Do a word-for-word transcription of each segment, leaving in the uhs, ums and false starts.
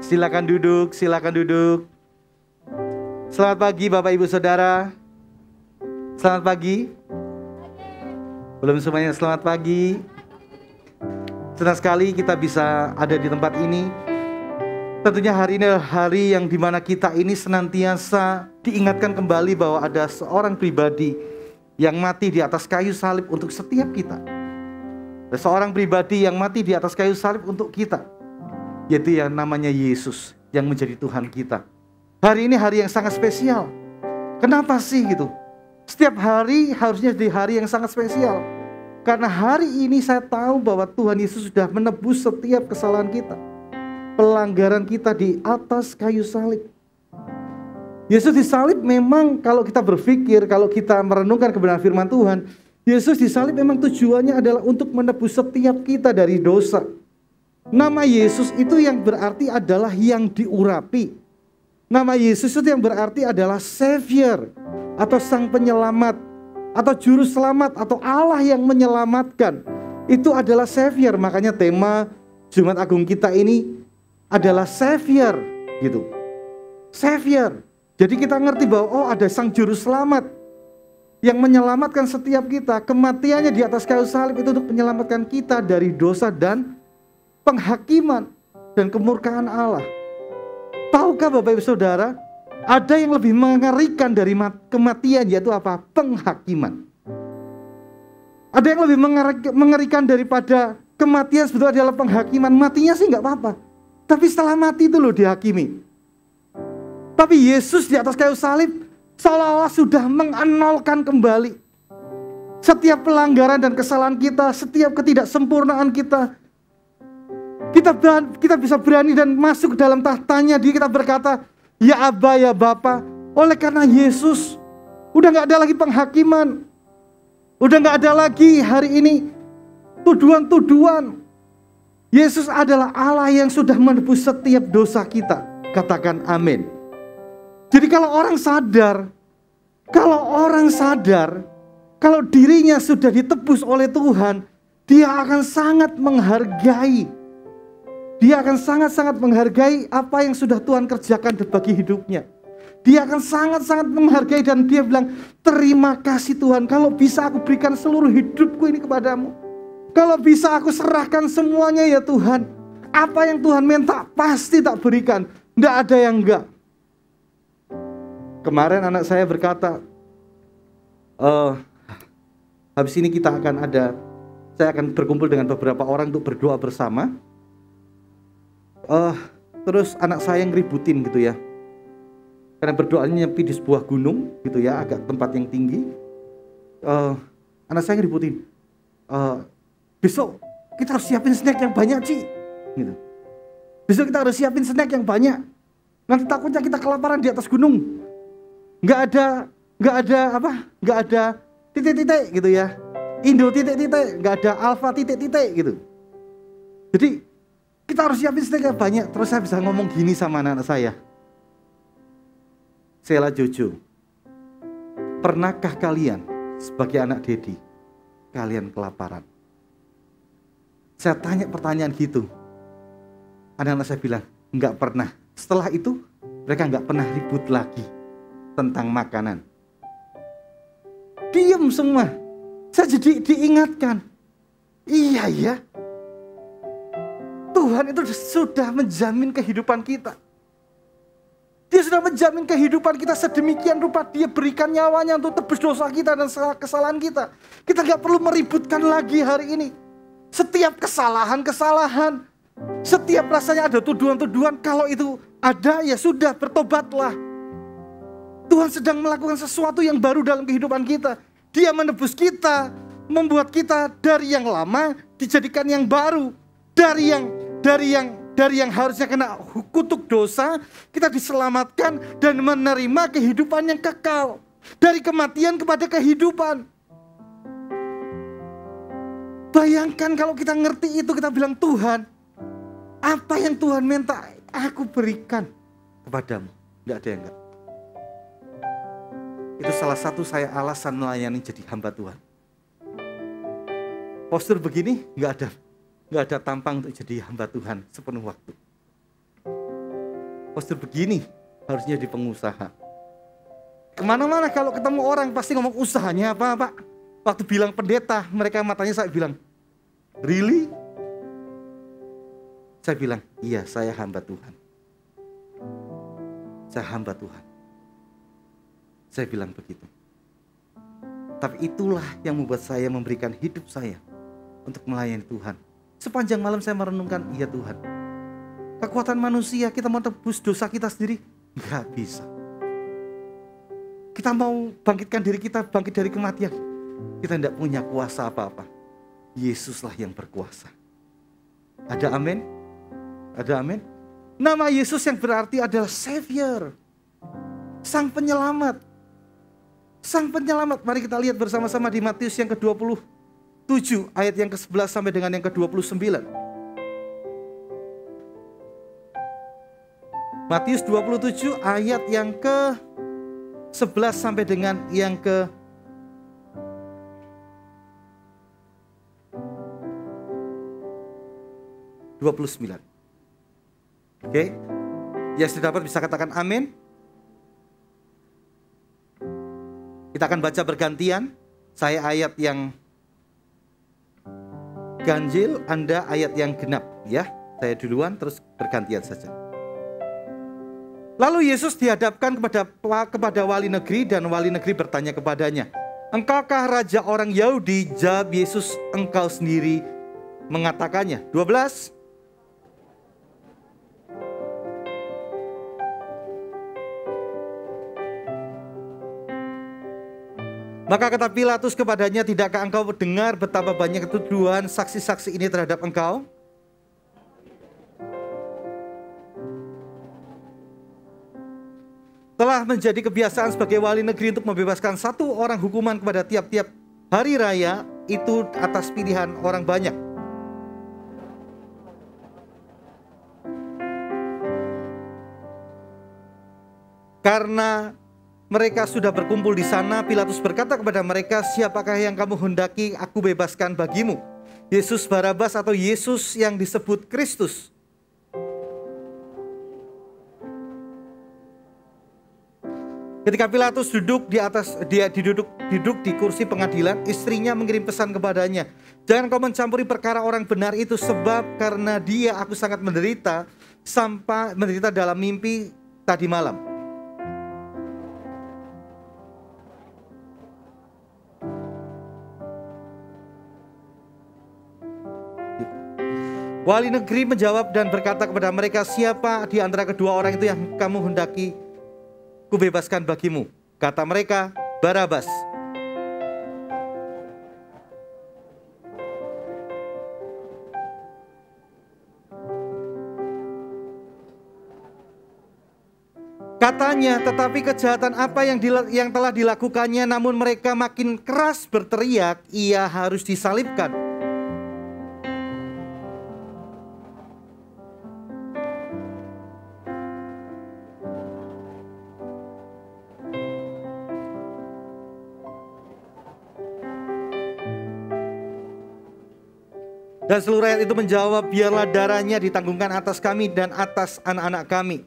Silakan duduk, silakan duduk. Selamat pagi Bapak Ibu Saudara. Selamat pagi. Belum semuanya selamat pagi. Senang sekali kita bisa ada di tempat ini. Tentunya hari ini adalah hari yang dimana kita ini senantiasa diingatkan kembali bahwa ada seorang pribadi yang mati di atas kayu salib untuk setiap kita. Ada seorang pribadi yang mati di atas kayu salib untuk kita, yaitu yang namanya Yesus yang menjadi Tuhan kita. Hari ini hari yang sangat spesial. Kenapa sih gitu? Setiap hari harusnya jadi hari yang sangat spesial. Karena hari ini saya tahu bahwa Tuhan Yesus sudah menebus setiap kesalahan kita, pelanggaran kita di atas kayu salib. Yesus disalib memang kalau kita berpikir, kalau kita merenungkan kebenaran firman Tuhan, Yesus disalib memang tujuannya adalah untuk menebus setiap kita dari dosa. Nama Yesus itu yang berarti adalah yang diurapi. Nama Yesus itu yang berarti adalah Savior atau Sang Penyelamat atau Juru Selamat atau Allah yang menyelamatkan. Itu adalah Savior. Makanya tema Jumat Agung kita ini adalah Savior gitu. Savior. Jadi kita ngerti bahwa oh ada Sang Juru Selamat yang menyelamatkan setiap kita. Kematiannya di atas kayu salib itu untuk menyelamatkan kita dari dosa dan penghakiman dan kemurkaan Allah. Tahukah Bapak Ibu Saudara, ada yang lebih mengerikan dari kematian, yaitu apa? Penghakiman. Ada yang lebih mengerikan daripada kematian sebetulnya adalah penghakiman. Matinya sih nggak apa-apa, tapi setelah mati itu loh dihakimi. Tapi Yesus di atas kayu salib seolah-olah sudah menganolkan kembali setiap pelanggaran dan kesalahan kita, setiap ketidaksempurnaan kita. Kita, kita bisa berani dan masuk ke dalam tahtanya. Dia kita berkata, ya Aba, ya Bapa. Oleh karena Yesus udah gak ada lagi penghakiman, udah gak ada lagi hari ini tuduhan-tuduhan. Yesus adalah Allah yang sudah menebus setiap dosa kita. Katakan amin. Jadi kalau orang sadar, kalau orang sadar, kalau dirinya sudah ditebus oleh Tuhan, dia akan sangat menghargai. Dia akan sangat-sangat menghargai apa yang sudah Tuhan kerjakan bagi hidupnya. Dia akan sangat-sangat menghargai dan dia bilang, terima kasih Tuhan, kalau bisa aku berikan seluruh hidupku ini kepadamu. Kalau bisa aku serahkan semuanya ya Tuhan. Apa yang Tuhan minta pasti tak berikan. Tidak ada yang enggak. Kemarin anak saya berkata, uh, habis ini kita akan ada, saya akan berkumpul dengan beberapa orang untuk berdoa bersama. Uh, terus anak saya ngeributin gitu ya, karena berdoanya nyepi di sebuah gunung gitu ya, agak tempat yang tinggi. uh, Anak saya ngeributin, uh, besok kita harus siapin snack yang banyak Ci gitu. Besok kita harus siapin snack yang banyak, nanti takutnya kita kelaparan di atas gunung. Nggak ada, nggak ada apa, nggak ada titik-titik gitu ya, Indo titik-titik, nggak ada Alfa titik-titik gitu. Jadi kita harus siapin snack yang banyak. Terus saya bisa ngomong gini sama anak-anak saya, Sela Jojo, pernahkah kalian sebagai anak Dedi, kalian kelaparan? Saya tanya pertanyaan gitu. Anak-anak saya bilang, enggak pernah. Setelah itu mereka enggak pernah ribut lagi tentang makanan. Diam semua. Saya jadi diingatkan, iya ya, Tuhan itu sudah menjamin kehidupan kita. Dia sudah menjamin kehidupan kita sedemikian rupa. Dia berikan nyawanya untuk tebus dosa kita dan kesalahan kita. Kita gak perlu meributkan lagi hari ini. Setiap kesalahan-kesalahan, setiap rasanya ada tuduhan-tuduhan, kalau itu ada ya sudah, bertobatlah. Tuhan sedang melakukan sesuatu yang baru dalam kehidupan kita. Dia menebus kita, membuat kita dari yang lama dijadikan yang baru. Dari yang Dari yang dari yang harusnya kena kutuk dosa, kita diselamatkan dan menerima kehidupan yang kekal. Dari kematian kepada kehidupan. Bayangkan kalau kita ngerti itu, kita bilang, Tuhan, apa yang Tuhan minta aku berikan kepadamu. Tidak ada yang enggak. Itu salah satu saya alasan melayani jadi hamba Tuhan. Postur begini nggak ada. Nggak ada tampang untuk jadi hamba Tuhan sepenuh waktu. postur begini harusnya di pengusaha. Kemana-mana kalau ketemu orang pasti ngomong usahanya apa Pak. Waktu bilang pendeta, mereka matanya saya bilang, really? Saya bilang, iya saya hamba Tuhan. Saya hamba Tuhan. Saya bilang begitu. Tapi itulah yang membuat saya memberikan hidup saya untuk melayani Tuhan. Sepanjang malam saya merenungkan, iya Tuhan. Kekuatan manusia, kita mau tebus dosa kita sendiri, nggak bisa. Kita mau bangkitkan diri kita, bangkit dari kematian, kita tidak punya kuasa apa-apa. Yesuslah yang berkuasa. Ada amin? Ada amin? Nama Yesus yang berarti adalah Savior, Sang Penyelamat. Sang Penyelamat. Mari kita lihat bersama-sama di Matius yang ke dua puluh tujuh ayat yang ke sebelas sampai dengan yang ke dua puluh sembilan. Matius dua puluh tujuh ayat yang ke sebelas sampai dengan yang ke dua puluh sembilan. Oke. Okay. Yang sudah dapat bisa katakan amin. Kita akan baca bergantian. Saya ayat yang ganjil, Anda ayat yang genap ya. Saya duluan terus bergantian saja. Lalu Yesus dihadapkan kepada kepada wali negeri dan wali negeri bertanya kepadanya, "Engkaukah raja orang Yahudi?" Jawab Yesus, "Engkau sendiri mengatakannya." dua belas. Maka kata Pilatus kepadanya, "Tidakkah engkau dengar betapa banyak tuduhan saksi-saksi ini terhadap engkau?" Telah menjadi kebiasaan sebagai wali negeri untuk membebaskan satu orang hukuman kepada tiap-tiap hari raya, itu atas pilihan orang banyak. Karena mereka sudah berkumpul di sana, Pilatus berkata kepada mereka, "Siapakah yang kamu hendaki aku bebaskan bagimu? Yesus Barabas atau Yesus yang disebut Kristus?" Ketika Pilatus duduk di atas, dia duduk, duduk di kursi pengadilan, istrinya mengirim pesan kepadanya, "Jangan kau mencampuri perkara orang benar itu, sebab karena dia aku sangat menderita, sampai menderita dalam mimpi tadi malam." Wali negeri menjawab dan berkata kepada mereka, "Siapa di antara kedua orang itu yang kamu hendaki kubebaskan bagimu?" Kata mereka, "Barabas." Katanya, "Tetapi kejahatan apa yang, yang telah dilakukannya?" Namun mereka makin keras berteriak, "Ia harus disalibkan." Dan seluruh rakyat itu menjawab, "Biarlah darahnya ditanggungkan atas kami dan atas anak-anak kami."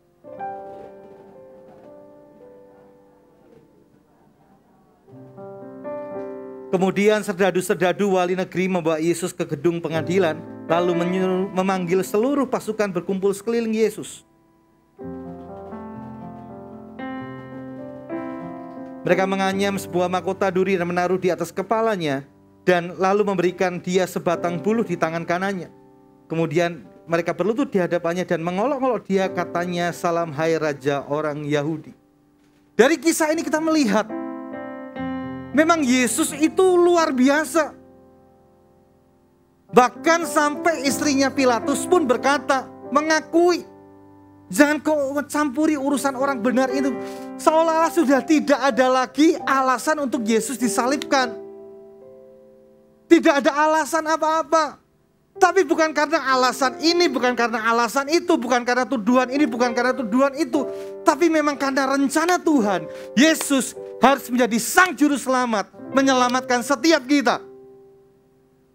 Kemudian serdadu-serdadu wali negeri membawa Yesus ke gedung pengadilan, lalu menyuruh, memanggil seluruh pasukan berkumpul sekeliling Yesus. Mereka menganyam sebuah mahkota duri dan menaruh di atas kepalanya, dan lalu memberikan dia sebatang buluh di tangan kanannya. Kemudian mereka berlutut di hadapannya dan mengolok-olok dia, katanya, "Salam hai Raja orang Yahudi." Dari kisah ini kita melihat, memang Yesus itu luar biasa. Bahkan sampai istrinya Pilatus pun berkata, mengakui, "Jangan kau campuri urusan orang benar itu." Seolah-olah sudah tidak ada lagi alasan untuk Yesus disalibkan. Tidak ada alasan apa-apa. Tapi bukan karena alasan ini, bukan karena alasan itu, bukan karena tuduhan ini, bukan karena tuduhan itu. Tapi memang karena rencana Tuhan, Yesus harus menjadi sang juru selamat, menyelamatkan setiap kita.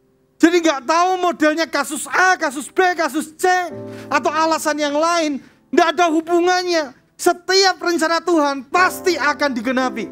Jadi gak tahu modelnya kasus A, kasus B, kasus C, atau alasan yang lain. Tidak ada hubungannya. Setiap rencana Tuhan pasti akan digenapi.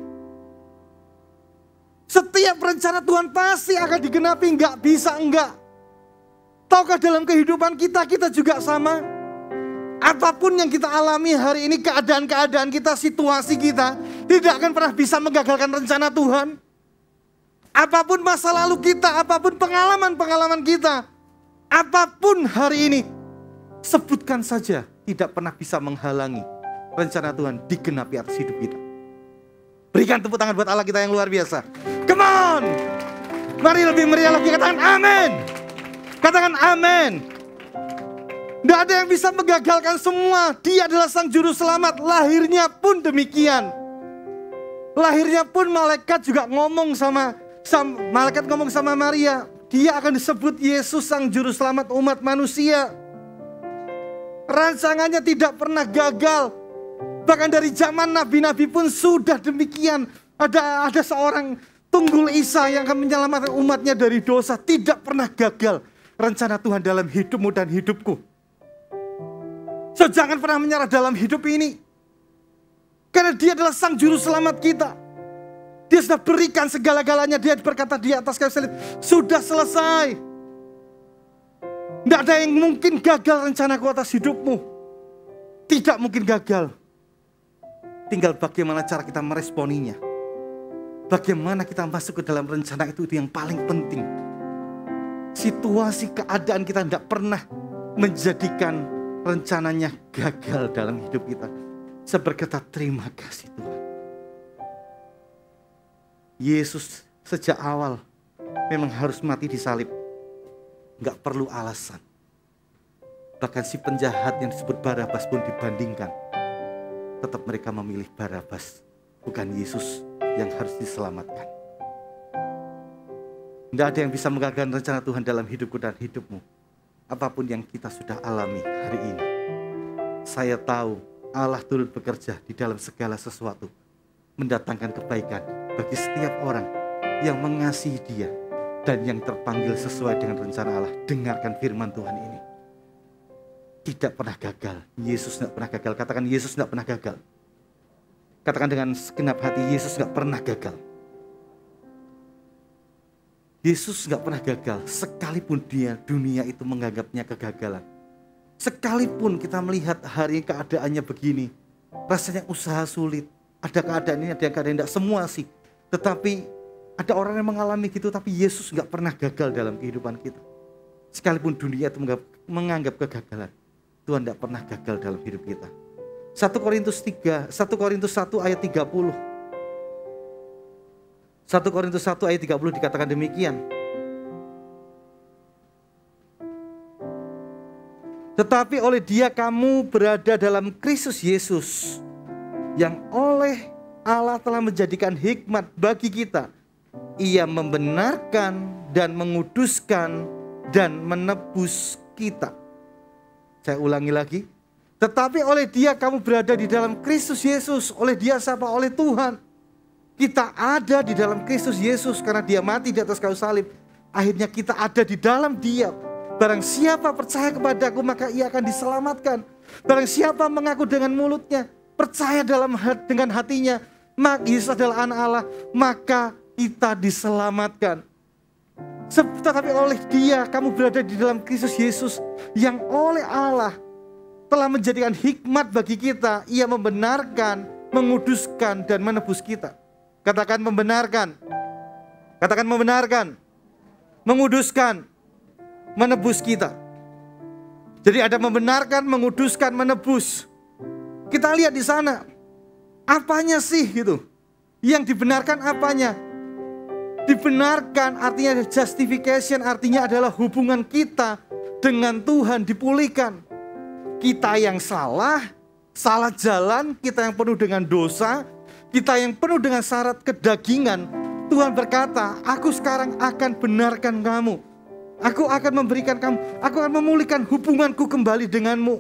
Setiap rencana Tuhan pasti akan digenapi. Enggak bisa enggak. Tahukah dalam kehidupan kita, kita juga sama. Apapun yang kita alami hari ini, keadaan-keadaan kita, situasi kita, tidak akan pernah bisa menggagalkan rencana Tuhan. Apapun masa lalu kita, apapun pengalaman-pengalaman kita, apapun hari ini, sebutkan saja, tidak pernah bisa menghalangi rencana Tuhan digenapi atas hidup kita. Berikan tepuk tangan buat Allah kita yang luar biasa. Come on! Mari lebih meriah lagi, katakan amin. Katakan amin. Tidak ada yang bisa menggagalkan semua. Dia adalah sang juru selamat. Lahirnya pun demikian. Lahirnya pun malaikat juga ngomong sama, sama malaikat ngomong sama Maria. Dia akan disebut Yesus sang juru selamat umat manusia. Rancangannya tidak pernah gagal. Bahkan dari zaman nabi-nabi pun sudah demikian. Ada ada seorang tunggul Isa yang akan menyelamatkan umatnya dari dosa. Tidak pernah gagal rencana Tuhan dalam hidupmu dan hidupku. So, jangan pernah menyerah dalam hidup ini. Karena dia adalah sang juru selamat kita. Dia sudah berikan segala-galanya. Dia berkata di atas kayu salib, sudah selesai. Tidak ada yang mungkin gagal rencanaku atas hidupmu. Tidak mungkin gagal. Tinggal bagaimana cara kita meresponinya. Bagaimana kita masuk ke dalam rencana itu, itu yang paling penting. Situasi keadaan kita tidak pernah menjadikan rencananya gagal dalam hidup kita. Saya berkata terima kasih Tuhan. Yesus sejak awal memang harus mati di salib. Gak perlu alasan. Bahkan si penjahat yang disebut Barabas pun dibandingkan. Tetap mereka memilih Barabas, bukan Yesus yang harus diselamatkan. Tidak ada yang bisa menggagalkan rencana Tuhan dalam hidupku dan hidupmu. Apapun yang kita sudah alami hari ini. Saya tahu Allah turut bekerja di dalam segala sesuatu. Mendatangkan kebaikan bagi setiap orang yang mengasihi Dia. Dan yang terpanggil sesuai dengan rencana Allah. Dengarkan firman Tuhan ini. Tidak pernah gagal. Yesus tidak pernah gagal. Katakan Yesus tidak pernah gagal. Katakan dengan segenap hati, Yesus tidak pernah gagal. Yesus gak pernah gagal, sekalipun dia dunia itu menganggapnya kegagalan. Sekalipun kita melihat hari keadaannya begini, rasanya usaha sulit. Ada keadaan ini, ada keadaan tidak, semua sih. Tetapi ada orang yang mengalami gitu, tapi Yesus gak pernah gagal dalam kehidupan kita. Sekalipun dunia itu menganggap kegagalan, Tuhan gak pernah gagal dalam hidup kita. satu Korintus tiga, satu Korintus satu ayat tiga puluh. satu Korintus satu ayat tiga puluh dikatakan demikian. Tetapi oleh Dia kamu berada dalam Kristus Yesus, yang oleh Allah telah menjadikan hikmat bagi kita. Ia membenarkan dan menguduskan dan menebus kita. Saya ulangi lagi. Tetapi oleh Dia kamu berada di dalam Kristus Yesus. Oleh Dia siapa? Oleh Tuhan. Kita ada di dalam Kristus Yesus karena Dia mati di atas kayu salib. Akhirnya kita ada di dalam Dia. Barang siapa percaya kepadaku maka ia akan diselamatkan. Barang siapa mengaku dengan mulutnya, percaya dalam hati, dengan hatinya, maka Yesus adalah anak Allah, maka kita diselamatkan. Tetapi oleh Dia kamu berada di dalam Kristus Yesus, yang oleh Allah telah menjadikan hikmat bagi kita. Ia membenarkan, menguduskan dan menebus kita. Katakan membenarkan. Katakan membenarkan. Menguduskan. Menebus kita. Jadi ada membenarkan, menguduskan, menebus. Kita lihat di sana. Apanya sih gitu? Yang dibenarkan apanya? Dibenarkan artinya justification, artinya adalah hubungan kita dengan Tuhan dipulihkan. Kita yang salah, salah jalan, kita yang penuh dengan dosa, kita yang penuh dengan syarat kedagingan, Tuhan berkata, aku sekarang akan benarkan kamu. Aku akan memberikan kamu, aku akan memulihkan hubunganku kembali denganmu.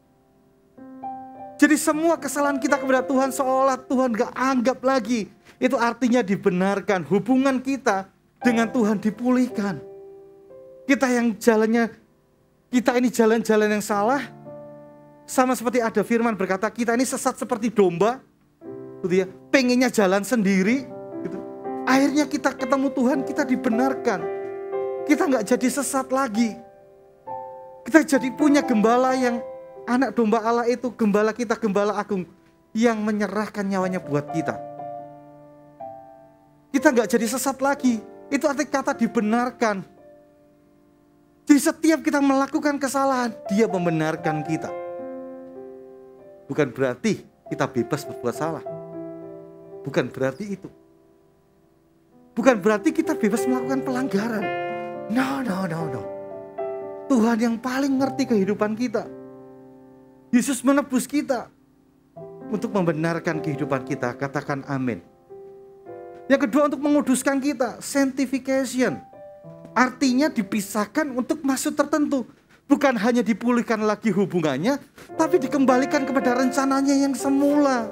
Jadi semua kesalahan kita kepada Tuhan seolah Tuhan gak anggap lagi. Itu artinya dibenarkan, hubungan kita dengan Tuhan dipulihkan. Kita yang jalannya, kita ini jalan-jalan yang salah, Sama seperti ada firman berkata, kita ini sesat seperti domba, gitu ya, pengennya jalan sendiri, gitu. Akhirnya kita ketemu Tuhan, kita dibenarkan. Kita nggak jadi sesat lagi. Kita jadi punya gembala yang anak domba Allah itu, gembala kita, gembala agung, yang menyerahkan nyawanya buat kita. Kita nggak jadi sesat lagi. Itu arti kata dibenarkan. Jadi setiap kita melakukan kesalahan, Dia membenarkan kita. Bukan berarti kita bebas berbuat salah. Bukan berarti itu. Bukan berarti kita bebas melakukan pelanggaran. No, no, no, no. Tuhan yang paling ngerti kehidupan kita. Yesus menebus kita untuk membenarkan kehidupan kita. Katakan amin. Yang kedua, untuk menguduskan kita, sanctification. Artinya dipisahkan untuk maksud tertentu. Bukan hanya dipulihkan lagi hubungannya, tapi dikembalikan kepada rencananya yang semula.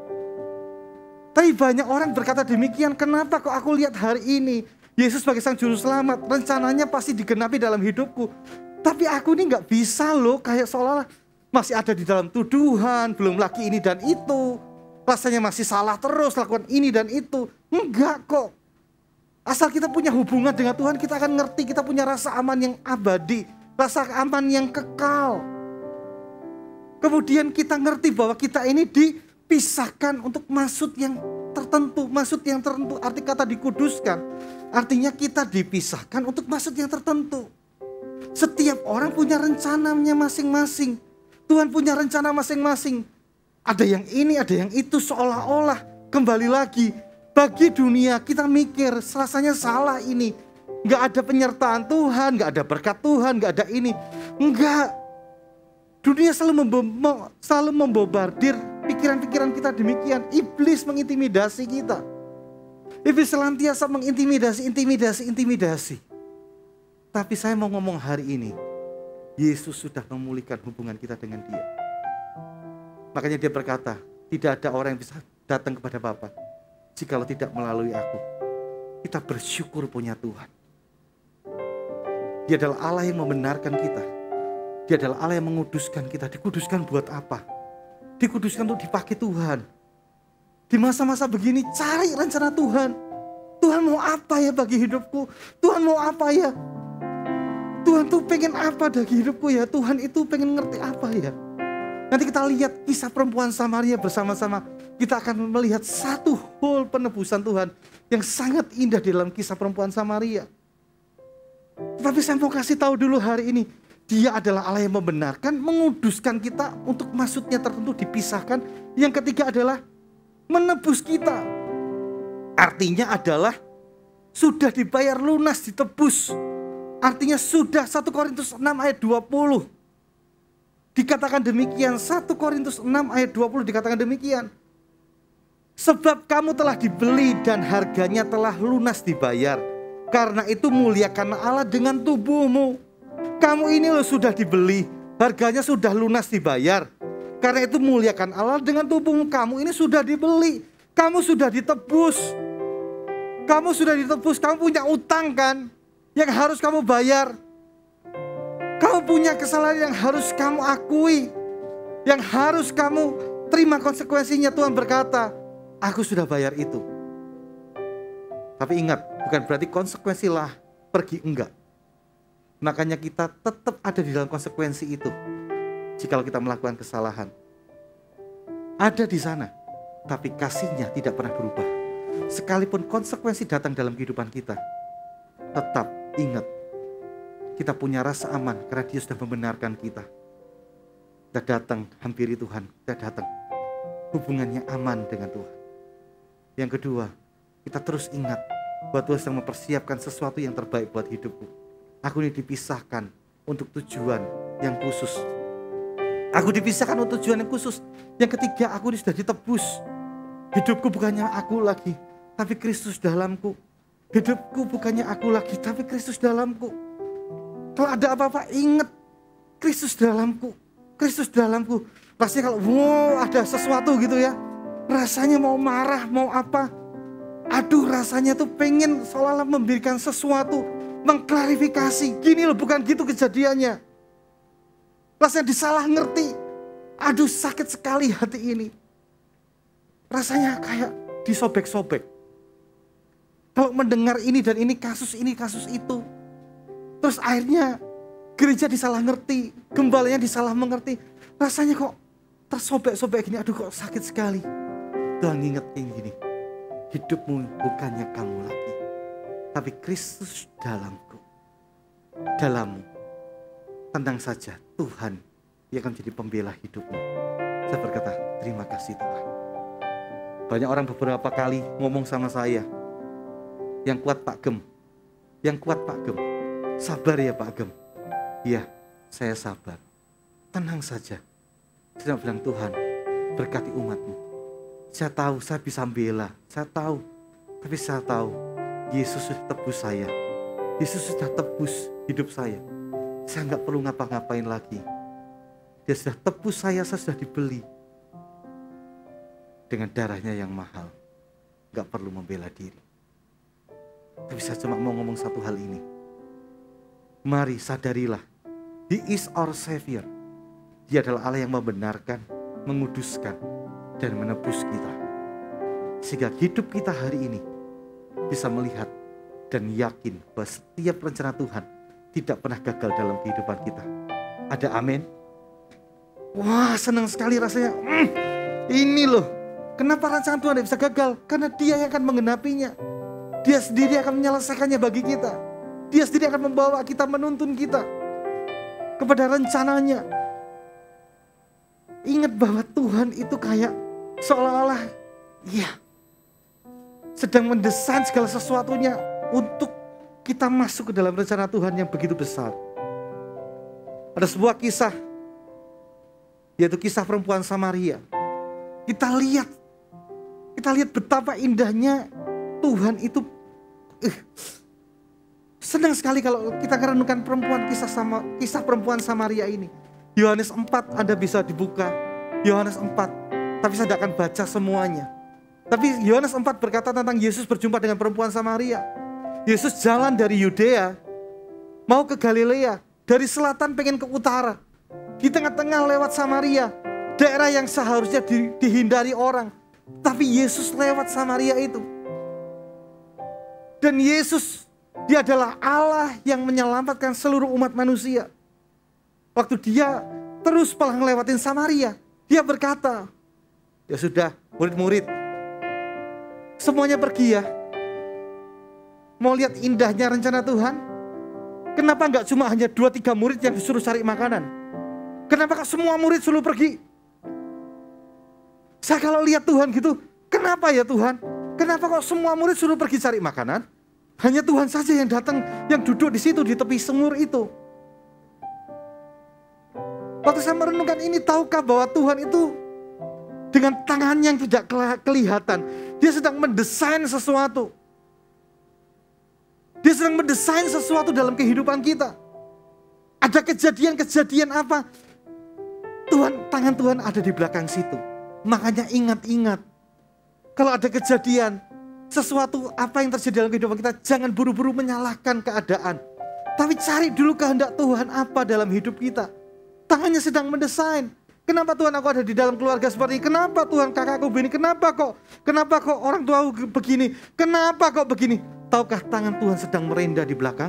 Tapi banyak orang berkata demikian, kenapa kok aku lihat hari ini Yesus sebagai sang juru selamat, rencananya pasti digenapi dalam hidupku. Tapi aku ini gak bisa loh, kayak seolah-olah masih ada di dalam tuduhan, belum lagi ini dan itu. Rasanya masih salah terus, lakukan ini dan itu. Enggak kok. Asal kita punya hubungan dengan Tuhan, kita akan ngerti, kita punya rasa aman yang abadi. Rasa aman yang kekal. Kemudian kita ngerti bahwa kita ini dipisahkan untuk maksud yang tertentu. Maksud yang tertentu, arti kata dikuduskan. Artinya kita dipisahkan untuk maksud yang tertentu. Setiap orang punya rencananya masing-masing. Tuhan punya rencana masing-masing. Ada yang ini, ada yang itu, seolah-olah kembali lagi. Bagi dunia kita mikir rasanya salah ini. Gak ada penyertaan Tuhan, gak ada berkat Tuhan, gak ada ini. Enggak. Dunia selalu, membom, selalu membobardir pikiran-pikiran kita demikian. Iblis mengintimidasi kita. Iblis selantiasa mengintimidasi, intimidasi, intimidasi. Tapi saya mau ngomong hari ini, Yesus sudah memulihkan hubungan kita dengan Dia. Makanya Dia berkata, tidak ada orang yang bisa datang kepada Bapa jikalau tidak melalui aku. Kita bersyukur punya Tuhan. Dia adalah Allah yang membenarkan kita. Dia adalah Allah yang menguduskan kita. Dikuduskan buat apa? Dikuduskan untuk dipakai Tuhan. Di masa-masa begini cari rencana Tuhan. Tuhan mau apa ya bagi hidupku? Tuhan mau apa ya? Tuhan tuh pengen apa bagi hidupku ya? Tuhan itu pengen ngerti apa ya? Nanti kita lihat kisah perempuan Samaria bersama-sama. Kita akan melihat satu hal penebusan Tuhan yang sangat indah di dalam kisah perempuan Samaria. Tapi saya mau kasih tahu dulu hari ini, Dia adalah Allah yang membenarkan, menguduskan kita untuk maksudnya tertentu dipisahkan. Yang ketiga adalah menebus kita. Artinya adalah sudah dibayar lunas, ditebus. Artinya sudah. Satu Korintus enam ayat dua puluh dikatakan demikian. Satu Korintus enam ayat dua puluh dikatakan demikian. Sebab kamu telah dibeli dan harganya telah lunas dibayar. Karena itu muliakan Allah dengan tubuhmu. Kamu ini loh sudah dibeli, harganya sudah lunas dibayar. Karena itu muliakan Allah dengan tubuhmu. Kamu ini sudah dibeli, kamu sudah ditebus. Kamu sudah ditebus, kamu punya utang kan, yang harus kamu bayar. Kamu punya kesalahan yang harus kamu akui, yang harus kamu terima konsekuensinya. Tuhan berkata, aku sudah bayar itu. Tapi ingat, bukan berarti konsekuensilah pergi, enggak. Makanya kita tetap ada di dalam konsekuensi itu. Jikalau kita melakukan kesalahan, ada di sana, tapi kasihnya tidak pernah berubah. Sekalipun konsekuensi datang dalam kehidupan kita, tetap ingat, kita punya rasa aman karena Dia sudah membenarkan kita. Kita datang hampiri Tuhan, kita datang, hubungannya aman dengan Tuhan. Yang kedua, kita terus ingat bahwa Tuhan sedang mempersiapkan sesuatu yang terbaik buat hidupku. Aku ini dipisahkan untuk tujuan yang khusus. Aku dipisahkan untuk tujuan yang khusus. Yang ketiga, aku ini sudah ditebus. Hidupku bukannya aku lagi, tapi Kristus dalamku. Hidupku bukannya aku lagi, tapi Kristus dalamku. Kalau ada apa-apa, ingat Kristus dalamku. Kristus dalamku. Rasanya kalau wow ada sesuatu gitu ya, rasanya mau marah, mau apa. Aduh, rasanya tuh pengen seolah-olah memberikan sesuatu, mengklarifikasi. Gini loh, bukan gitu kejadiannya. Rasanya disalah ngerti. Aduh, sakit sekali hati ini. Rasanya kayak disobek-sobek. Kalau mendengar ini dan ini, kasus ini, kasus itu. Terus akhirnya gereja disalah ngerti, gembalanya disalah mengerti. Rasanya kok tersobek-sobek gini, aduh kok sakit sekali. Tuhan ngingetin gini, hidupmu bukannya kamu lagi, tapi Kristus dalamku, dalammu. Tenang saja, Tuhan dia akan jadi pembela hidupmu. Saya berkata, terima kasih Tuhan. Banyak orang beberapa kali ngomong sama saya, yang kuat Pak Gem, yang kuat Pak Gem, sabar ya Pak Gem. Iya, saya sabar. Tenang saja. Saya bilang, Tuhan berkati umatmu. Saya tahu saya bisa bela, saya tahu. Tapi saya tahu Yesus sudah tebus saya. Yesus sudah tebus hidup saya. Saya nggak perlu ngapa-ngapain lagi. Dia sudah tebus saya, saya sudah dibeli dengan darahnya yang mahal. Nggak perlu membela diri. Tapi saya cuma mau ngomong satu hal ini. Mari sadarilah, He is our Savior. Dia adalah Allah yang membenarkan, menguduskan, dan menebus kita. Sehingga hidup kita hari ini bisa melihat dan yakin bahwa setiap rencana Tuhan tidak pernah gagal dalam kehidupan kita. Ada amin? Wah, senang sekali rasanya. Mm, ini loh, kenapa rencana Tuhan tidak bisa gagal? Karena Dia yang akan menggenapinya. Dia sendiri akan menyelesaikannya bagi kita. Dia sendiri akan membawa kita, menuntun kita kepada rencananya. Ingat bahwa Tuhan itu kayak seolah-olah ya sedang mendesain segala sesuatunya untuk kita masuk ke dalam rencana Tuhan yang begitu besar. Ada sebuah kisah, yaitu kisah perempuan Samaria. Kita lihat, kita lihat betapa indahnya Tuhan itu. Eh, senang sekali kalau kita merenungkan perempuan kisah sama kisah perempuan Samaria ini. Yohanes empat Anda bisa dibuka, Yohanes empat, tapi saya tidak akan baca semuanya. Tapi Yohanes empat berkata tentang Yesus berjumpa dengan perempuan Samaria. Yesus jalan dari Yudea mau ke Galilea, dari selatan pengen ke utara. Di tengah-tengah lewat Samaria, daerah yang seharusnya di, dihindari orang. Tapi Yesus lewat Samaria itu. Dan Yesus, Dia adalah Allah yang menyelamatkan seluruh umat manusia. Waktu Dia terus malah ngelewatin Samaria, Dia berkata, ya sudah murid-murid, semuanya pergi ya. Mau lihat indahnya rencana Tuhan? Kenapa enggak cuma hanya dua tiga murid yang disuruh cari makanan? Kenapa semua murid suruh pergi? Saya kalau lihat Tuhan gitu, kenapa ya Tuhan? Kenapa kok semua murid suruh pergi cari makanan? Hanya Tuhan saja yang datang, yang duduk di situ di tepi sumur itu. Waktu saya merenungkan ini, tahukah bahwa Tuhan itu dengan tangan yang tidak kelihatan, Dia sedang mendesain sesuatu. Dia sedang mendesain sesuatu dalam kehidupan kita. Ada kejadian-kejadian apa? Tuhan, tangan Tuhan ada di belakang situ. Makanya ingat-ingat, kalau ada kejadian, sesuatu apa yang terjadi dalam kehidupan kita, jangan buru-buru menyalahkan keadaan. Tapi cari dulu kehendak Tuhan apa dalam hidup kita. Tangannya sedang mendesain. Kenapa Tuhan aku ada di dalam keluarga seperti ini? Kenapa Tuhan kakakku begini? Kenapa kok? Kenapa kok orang tua aku begini? Kenapa kok begini? Tahukah tangan Tuhan sedang merendah di belakang?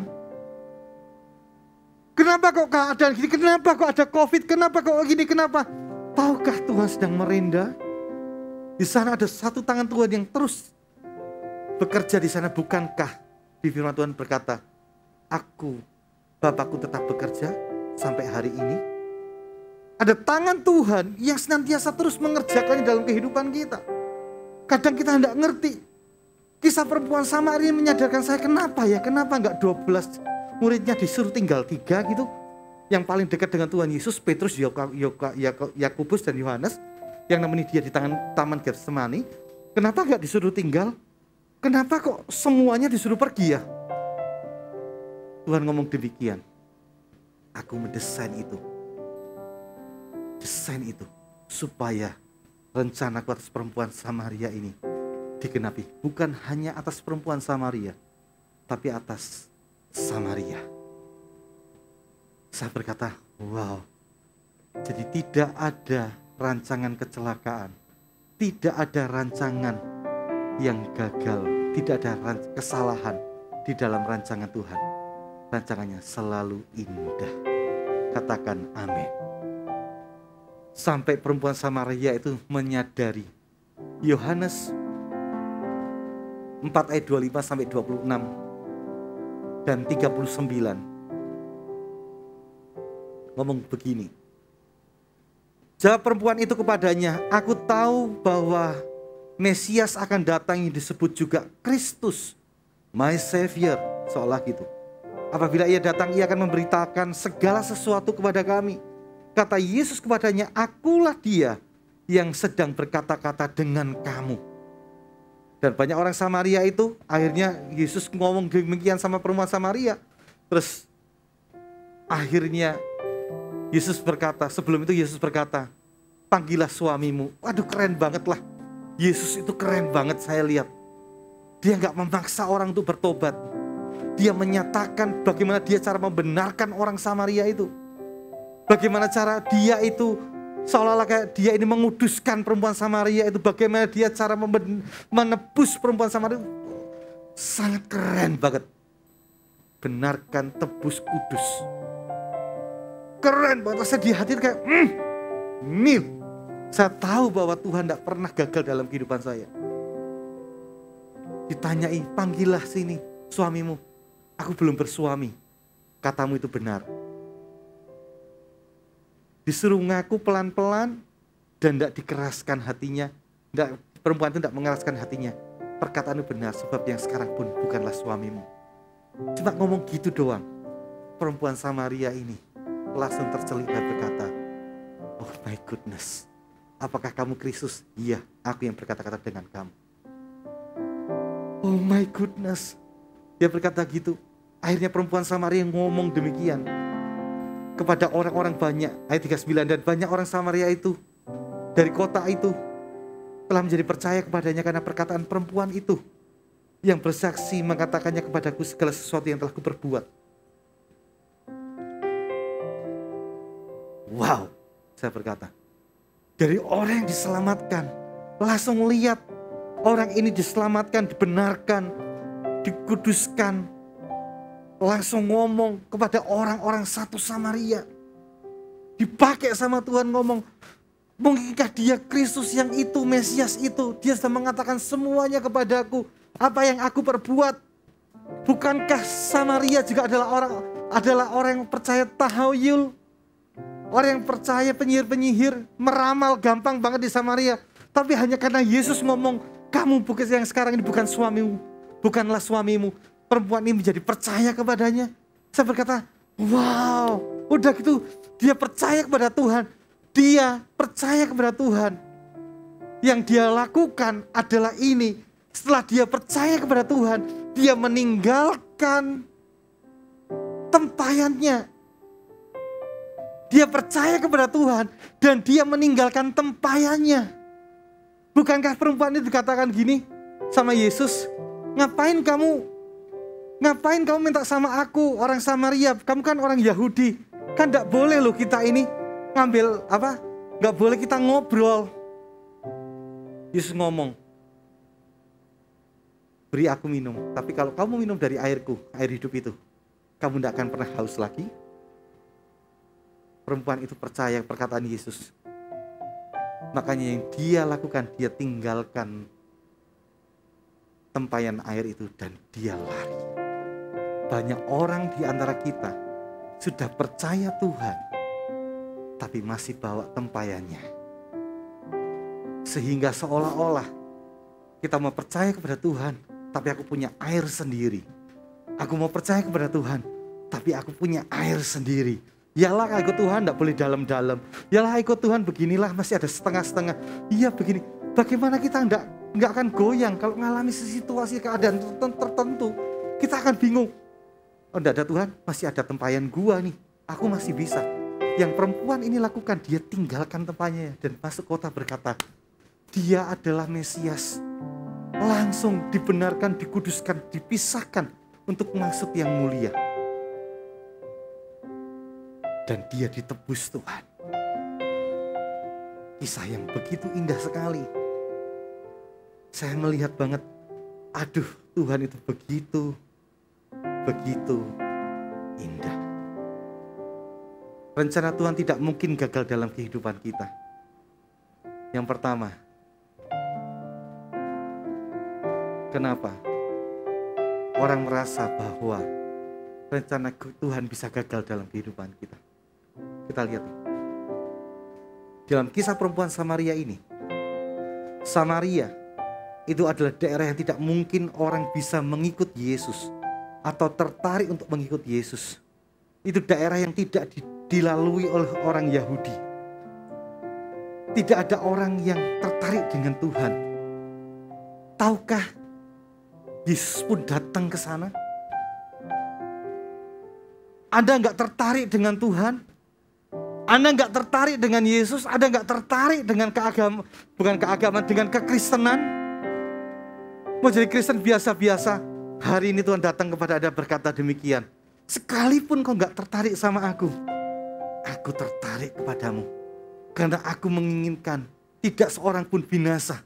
Kenapa kok keadaan gini? Kenapa kok ada COVID? Kenapa kok gini? Kenapa? Tahukah Tuhan sedang merendah? Di sana ada satu tangan Tuhan yang terus bekerja di sana. Bukankah di firman Tuhan berkata, aku, Bapakku tetap bekerja sampai hari ini? Ada tangan Tuhan yang senantiasa terus mengerjakannya dalam kehidupan kita. Kadang kita tidak ngerti. Kisah perempuan Samaria menyadarkan saya, kenapa ya? Kenapa enggak dua belas muridnya disuruh tinggal tiga gitu? Yang paling dekat dengan Tuhan Yesus, Petrus, Yakobus dan Yohanes, yang nemeni dia di tangan Taman Getsemani. Kenapa enggak disuruh tinggal? Kenapa kok semuanya disuruh pergi ya? Tuhan ngomong demikian. Aku mendesain itu. Desain itu supaya rencanaku atas perempuan Samaria ini digenapi. Bukan hanya atas perempuan Samaria, tapi atas Samaria. Saya berkata, wow, Jadi tidak ada rancangan kecelakaan, tidak ada rancangan yang gagal, tidak ada kesalahan di dalam rancangan Tuhan. Rancangannya selalu indah. Katakan amin. Sampai perempuan Samaria itu menyadari. Yohanes empat ayat dua puluh lima sampai dua puluh enam dan tiga puluh sembilan ngomong begini. Jawab perempuan itu kepadanya, aku tahu bahwa Mesias akan datang yang disebut juga Kristus, my Savior, seolah gitu. Apabila ia datang, ia akan memberitakan segala sesuatu kepada kami. Kata Yesus kepadanya, akulah dia yang sedang berkata-kata dengan kamu. Dan banyak orang Samaria itu, akhirnya Yesus ngomong demikian sama perempuan Samaria. Terus akhirnya Yesus berkata, sebelum itu Yesus berkata, panggillah suamimu. Waduh, keren banget lah. Yesus itu keren banget saya lihat. Dia gak memaksa orang untuk bertobat. Dia menyatakan bagaimana dia cara membenarkan orang Samaria itu. Bagaimana cara dia itu seolah-olah kayak dia ini menguduskan perempuan Samaria itu. Bagaimana dia cara menebus perempuan Samaria itu. Sangat keren banget. Benarkan, tebus, kudus. Keren banget. Saya di hati kayak mm, nih. Saya tahu bahwa Tuhan tidak pernah gagal dalam kehidupan saya. Ditanyai, panggillah sini suamimu. Aku belum bersuami. Katamu itu benar. Disuruh ngaku pelan-pelan dan tidak dikeraskan hatinya. Tidak, perempuan itu tidak mengeraskan hatinya. Perkataan itu benar sebab yang sekarang pun bukanlah suamimu. Cuma ngomong gitu doang. Perempuan Samaria ini langsung tercelik dan berkata, oh my goodness. Apakah kamu Kristus? Iya, aku yang berkata-kata dengan kamu. Oh my goodness. Dia berkata gitu. Akhirnya perempuan Samaria ngomong demikian kepada orang-orang banyak. Ayat tiga puluh sembilan, dan banyak orang Samaria itu dari kota itu telah menjadi percaya kepadanya karena perkataan perempuan itu yang bersaksi mengatakannya kepadaku segala sesuatu yang telah kuperbuat. Wow, saya berkata, dari orang yang diselamatkan, langsung lihat orang ini diselamatkan, dibenarkan, dikuduskan, langsung ngomong kepada orang-orang satu Samaria. Dipakai sama Tuhan ngomong, mungkinkah dia Kristus yang itu, Mesias itu? Dia sudah mengatakan semuanya kepadaku, apa yang aku perbuat. Bukankah Samaria juga adalah orang adalah orang yang percaya tahayul? Orang yang percaya penyihir-penyihir, meramal gampang banget di Samaria. Tapi hanya karena Yesus ngomong, kamu bukan yang sekarang ini bukan suamimu, bukanlah suamimu. Perempuan ini menjadi percaya kepadanya. Saya berkata, wow, udah gitu dia percaya kepada Tuhan. Dia percaya kepada Tuhan. Yang dia lakukan adalah ini. Setelah dia percaya kepada Tuhan, dia meninggalkan tempayannya. Dia percaya kepada Tuhan dan dia meninggalkan tempayannya. Bukankah perempuan itu dikatakan gini sama Yesus, ngapain kamu ngapain kamu minta sama aku, orang Samaria, kamu kan orang Yahudi, kan gak boleh loh kita ini ngambil apa, gak boleh kita ngobrol. Yesus ngomong, beri aku minum, tapi kalau kamu minum dari airku, air hidup itu, kamu gak akan pernah haus lagi. Perempuan itu percaya perkataan Yesus. Makanya yang dia lakukan, dia tinggalkan tempayan air itu dan dia lari. Banyak orang di antara kita sudah percaya Tuhan, tapi masih bawa tempayannya. Sehingga seolah-olah kita mau percaya kepada Tuhan, tapi aku punya air sendiri. Aku mau percaya kepada Tuhan, tapi aku punya air sendiri. Yalah ikut Tuhan tidak boleh dalam-dalam. Yalah ikut Tuhan beginilah masih ada setengah-setengah. Iya begini. Bagaimana kita tidak nggak akan goyang kalau mengalami situasi keadaan tertentu? Kita akan bingung. Oh tidak ada Tuhan, masih ada tempayan gua nih. Aku masih bisa. Yang perempuan ini lakukan, dia tinggalkan tempatnya dan masuk kota berkata, dia adalah Mesias. Langsung dibenarkan, dikuduskan, dipisahkan untuk maksud yang mulia. Dan dia ditebus Tuhan. kisah yang begitu indah sekali. Saya melihat banget, aduh Tuhan itu begitu, begitu indah. Rencana Tuhan tidak mungkin gagal dalam kehidupan kita. Yang pertama, kenapa orang merasa bahwa rencana Tuhan bisa gagal dalam kehidupan kita? Kita lihat dalam kisah perempuan Samaria ini. Samaria itu adalah daerah yang tidak mungkin orang bisa mengikut Yesus atau tertarik untuk mengikut Yesus. Itu daerah yang tidak dilalui oleh orang Yahudi. Tidak ada orang yang tertarik dengan Tuhan. Tahukah Yesus pun datang ke sana? Anda nggak tertarik dengan Tuhan? Anda nggak tertarik dengan Yesus? Anda nggak tertarik dengan keagamaan, bukan keagamaan, dengan kekristenan? Mau jadi Kristen biasa-biasa? Hari ini Tuhan datang kepada Anda berkata demikian. Sekalipun kau nggak tertarik sama aku, aku tertarik kepadamu. Karena aku menginginkan tidak seorang pun binasa.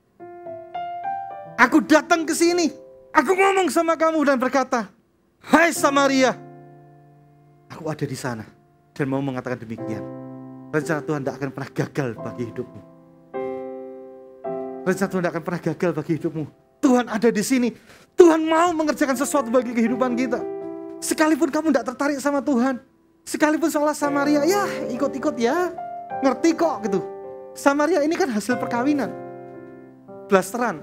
Aku datang ke sini. Aku ngomong sama kamu dan berkata, hai Samaria, aku ada di sana. Dan mau mengatakan demikian. Rencana Tuhan tidak akan pernah gagal bagi hidupmu. Rencana Tuhan tidak akan pernah gagal bagi hidupmu. Tuhan ada di sini. Tuhan mau mengerjakan sesuatu bagi kehidupan kita. Sekalipun kamu tidak tertarik sama Tuhan. Sekalipun seolah Samaria, ya ikut-ikut ya. Ngerti kok gitu. Samaria ini kan hasil perkawinan. Blasteran.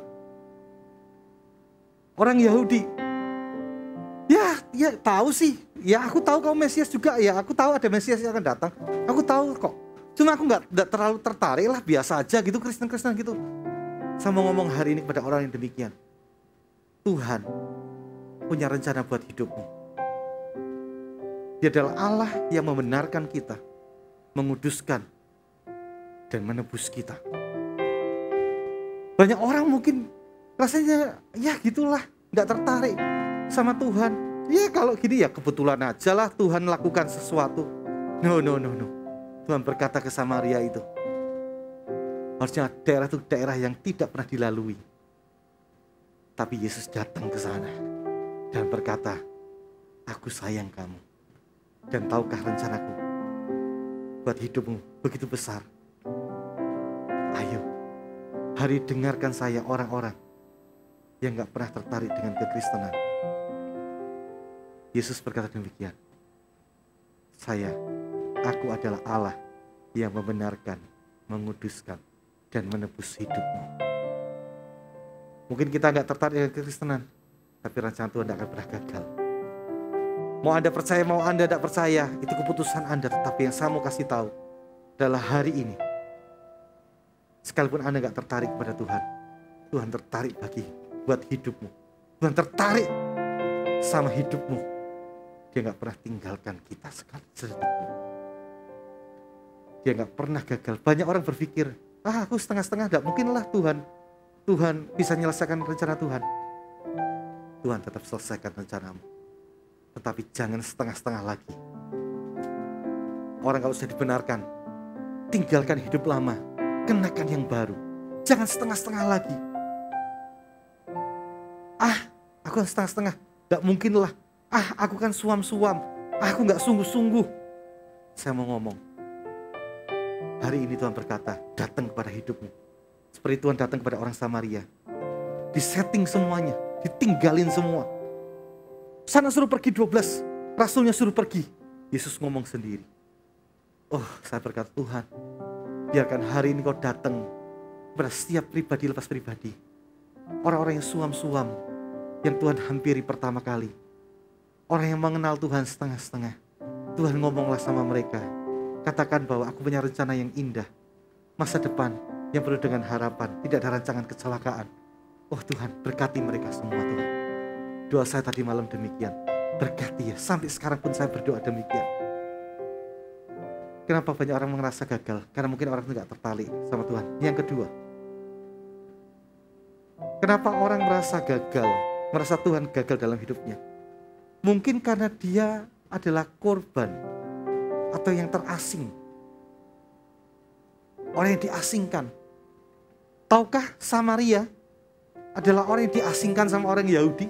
Orang Yahudi. Ya, ya tahu sih. Ya aku tahu kamu Mesias juga. Ya aku tahu ada Mesias yang akan datang. Aku tahu kok. Cuma aku nggak terlalu tertarik lah. Biasa aja gitu, Kristen-Kristen gitu. Saya mau ngomong hari ini kepada orang yang demikian. Tuhan punya rencana buat hidupmu. Dia adalah Allah yang membenarkan kita, menguduskan, dan menebus kita. Banyak orang mungkin rasanya ya gitulah, nggak tertarik sama Tuhan. Ya kalau gini ya kebetulan aja lah Tuhan lakukan sesuatu. No, no, no, no. Tuhan berkata ke Samaria itu. Harusnya daerah itu daerah yang tidak pernah dilalui. Tapi Yesus datang ke sana dan berkata, aku sayang kamu. Dan tahukah rencanaku buat hidupmu begitu besar. Ayo, hari dengarkan saya orang-orang yang gak pernah tertarik dengan kekristenan. Yesus berkata demikian. Saya, aku adalah Allah yang membenarkan, menguduskan, dan menebus hidupmu. Mungkin kita gak tertarik dengan kekristenan, tapi rencana Tuhan tidak akan pernah gagal. Mau Anda percaya, mau Anda tidak percaya, itu keputusan Anda. Tetapi yang saya mau kasih tahu adalah hari ini, sekalipun Anda gak tertarik kepada Tuhan, Tuhan tertarik bagi buat hidupmu. Tuhan tertarik sama hidupmu. Dia gak pernah tinggalkan kita sekali sedetik pun. Dia gak pernah gagal. Banyak orang berpikir, ah aku setengah-setengah, tidak mungkinlah Tuhan Tuhan bisa menyelesaikan rencana Tuhan. Tuhan tetap selesaikan rencanamu. Tetapi jangan setengah-setengah lagi. Orang kalau sudah dibenarkan, tinggalkan hidup lama, kenakan yang baru. Jangan setengah-setengah lagi. Ah, aku kan setengah-setengah, tidak mungkin lah. Ah, aku kan suam-suam. Ah, aku gak sungguh-sungguh. Saya mau ngomong, hari ini Tuhan berkata, datang kepada hidupmu. Seperti Tuhan datang kepada orang Samaria. Disetting semuanya, ditinggalin semua. Sana suruh pergi dua belas, rasulnya suruh pergi. Yesus ngomong sendiri. Oh, saya berkata, Tuhan, biarkan hari ini kau datang kepada setiap pribadi lepas pribadi. Orang-orang yang suam-suam, yang Tuhan hampiri pertama kali. Orang yang mengenal Tuhan setengah-setengah. Tuhan ngomonglah sama mereka. Katakan bahwa aku punya rencana yang indah. Masa depan yang penuh dengan harapan. Tidak ada rancangan kecelakaan. Oh Tuhan, berkati mereka semua Tuhan. Doa saya tadi malam demikian. Berkati ya, sampai sekarang pun saya berdoa demikian. Kenapa banyak orang merasa gagal? Karena mungkin orang itu gak tertarik sama Tuhan. Yang kedua, kenapa orang merasa gagal? Merasa Tuhan gagal dalam hidupnya? Mungkin karena dia adalah korban atau yang terasing. orang yang diasingkan. Tahukah Samaria adalah orang yang diasingkan sama orang Yahudi?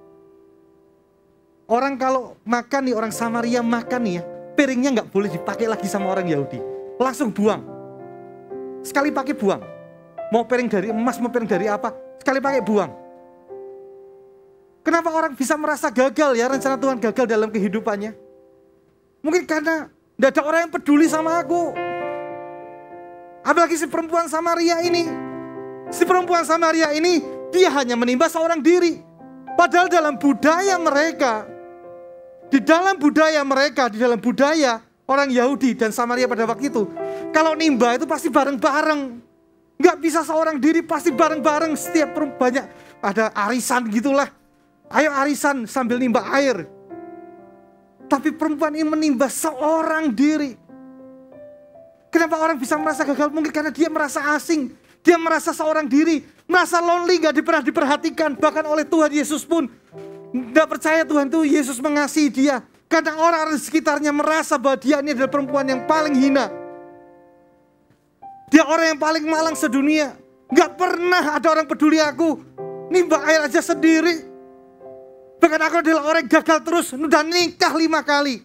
Orang kalau makan nih, orang Samaria makan nih ya, piringnya nggak boleh dipakai lagi sama orang Yahudi. Langsung buang. Sekali pakai buang. Mau piring dari emas, mau piring dari apa, sekali pakai buang. Kenapa orang bisa merasa gagal ya, rencana Tuhan gagal dalam kehidupannya? Mungkin karena tidak ada orang yang peduli sama aku. Apalagi si perempuan Samaria ini. Si perempuan Samaria ini, dia hanya menimba seorang diri. Padahal dalam budaya mereka, di dalam budaya mereka, di dalam budaya orang Yahudi dan Samaria pada waktu itu, kalau nimba itu pasti bareng-bareng. Nggak bisa seorang diri, pasti bareng-bareng. Setiap banyak ada arisan gitulah. Ayo arisan sambil nimba air. Tapi perempuan ini menimba seorang diri. Kenapa orang bisa merasa gagal? Mungkin karena dia merasa asing. Dia merasa seorang diri. Merasa lonely, gak pernah diperhatikan. Bahkan oleh Tuhan Yesus pun gak percaya Tuhan itu Yesus mengasihi dia. Karena orang-orang di sekitarnya merasa bahwa dia ini adalah perempuan yang paling hina. Dia orang yang paling malang sedunia. Gak pernah ada orang peduli aku. Nimba air aja sendiri. Bahkan aku adalah orang yang gagal terus. Udah nikah lima kali.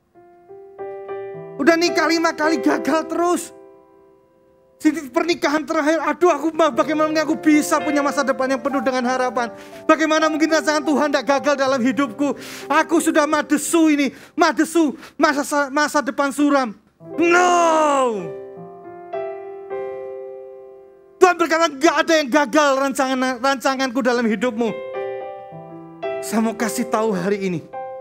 Udah nikah lima kali gagal terus. Sini pernikahan terakhir, aduh aku bagaimana aku bisa punya masa depan yang penuh dengan harapan. Bagaimana mungkin rancangan Tuhan tidak gagal dalam hidupku. Aku sudah madesu ini, madesu, masa, masa depan suram. No. Tuhan berkata gak ada yang gagal rancangan rancanganku dalam hidupmu. Saya mau kasih tahu hari ini,